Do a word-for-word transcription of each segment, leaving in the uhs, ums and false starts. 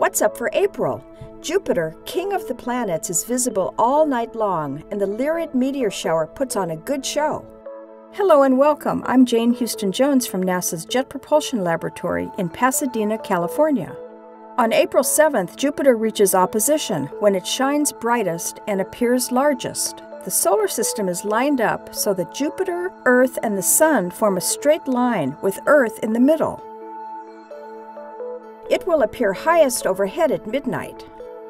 What's up for April? Jupiter, king of the planets, is visible all night long, and the Lyrid meteor shower puts on a good show. Hello and welcome. I'm Jane Houston Jones from NASA's Jet Propulsion Laboratory in Pasadena, California. On April seventh, Jupiter reaches opposition when it shines brightest and appears largest. The solar system is lined up so that Jupiter, Earth, and the Sun form a straight line with Earth in the middle. It will appear highest overhead at midnight.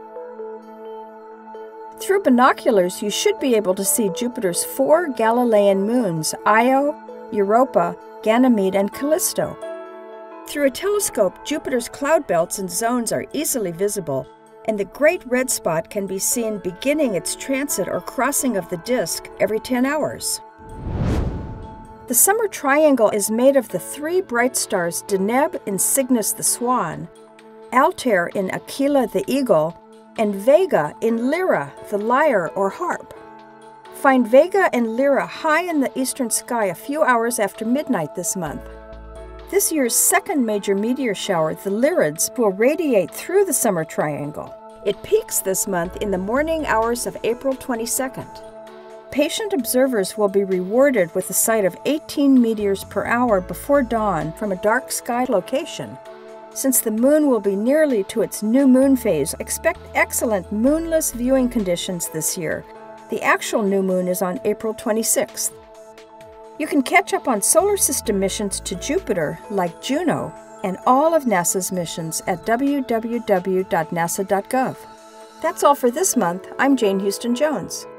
Through binoculars, you should be able to see Jupiter's four Galilean moons, Io, Europa, Ganymede, and Callisto. Through a telescope, Jupiter's cloud belts and zones are easily visible, and the Great Red Spot can be seen beginning its transit or crossing of the disk every ten hours. The summer triangle is made of the three bright stars Deneb in Cygnus the Swan, Altair in Aquila the Eagle, and Vega in Lyra the Lyre or Harp. Find Vega and Lyra high in the eastern sky a few hours after midnight this month. This year's second major meteor shower, the Lyrids, will radiate through the summer triangle. It peaks this month in the morning hours of April twenty-second. Patient observers will be rewarded with the sight of eighteen meteors per hour before dawn from a dark sky location. Since the moon will be nearly to its new moon phase, expect excellent moonless viewing conditions this year. The actual new moon is on April twenty-sixth. You can catch up on solar system missions to Jupiter, like Juno, and all of NASA's missions at w w w dot nasa dot gov. That's all for this month. I'm Jane Houston Jones.